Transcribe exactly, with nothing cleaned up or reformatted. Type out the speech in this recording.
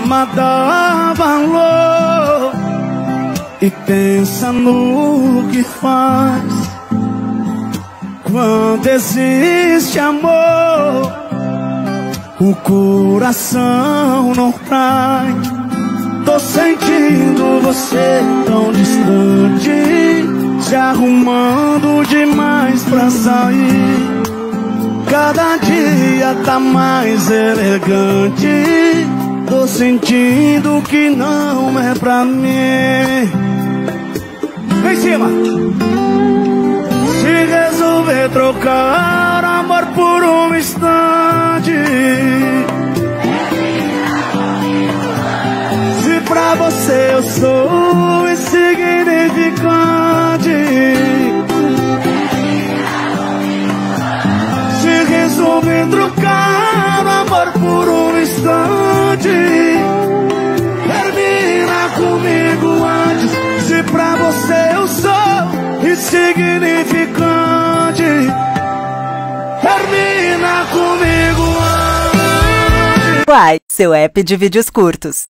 ama, dá valor e pensa no que faz. Quando existe amor, o coração não trai. Tô sentindo você tão distante, se arrumando demais pra sair. Cada dia tá mais elegante. Tô sentindo que não é pra mim. Vem em cima. Se resolver trocar amor por um instante, se pra você eu sou insignificante, se resolver trocar amor por um instante, termina comigo antes. Se pra você eu sou insignificante, termina comigo antes. Uai, seu app de vídeos curtos.